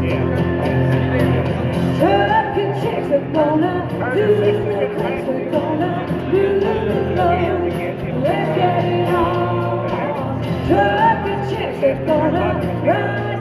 Truck and chicks are gonna do the cracks, we're gonna move the flow. Let's get it on. Truck and chicks are gonna ride.